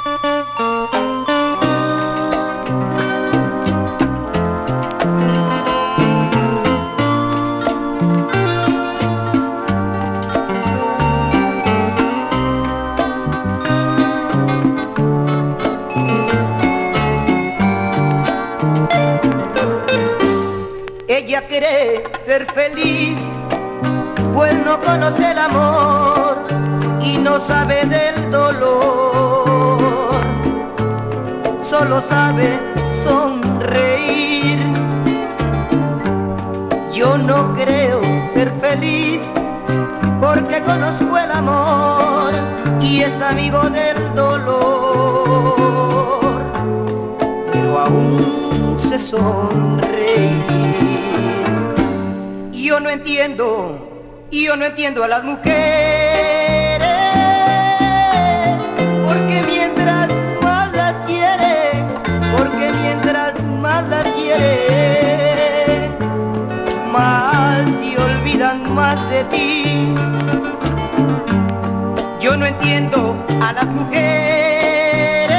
Ella quiere ser feliz, pues no conoce el amor y no sabe del dolor, solo sabe sonreír. Yo no creo ser feliz porque conozco el amor y es amigo del dolor, pero aún se sonreír. Yo no entiendo a las mujeres, porque mientras más las quiere, porque mientras más las quiere, más se olvidan más de ti. Yo no entiendo a las mujeres,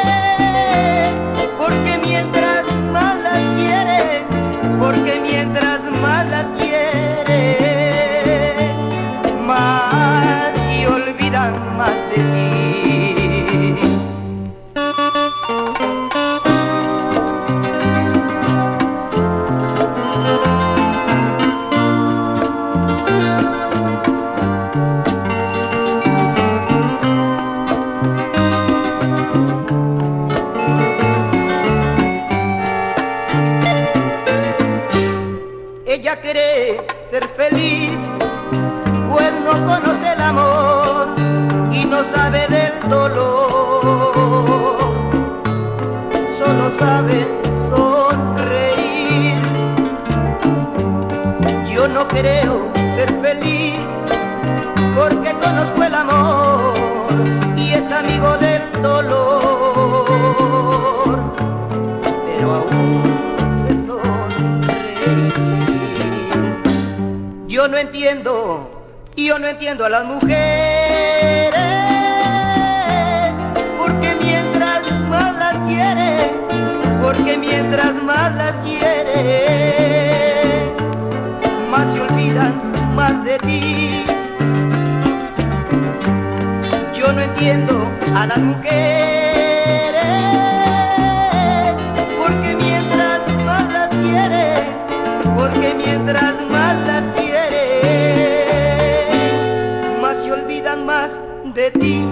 porque mientras más las quiere, porque mientras más las quiere, más se olvidan más de ti. Ella quiere ser feliz, pues no conoce el amor y no sabe del dolor, solo sabe sonreír. Yo no creo ser feliz porque conozco el amor y es amigo del dolor, pero aún se sonreír. Yo no entiendo a las mujeres, porque mientras más las quiere, porque mientras más las quiere, más se olvidan más de ti. Yo no entiendo a las mujeres, porque mientras más las quiere, porque mientras más las quiere, más se olvidan más de ti.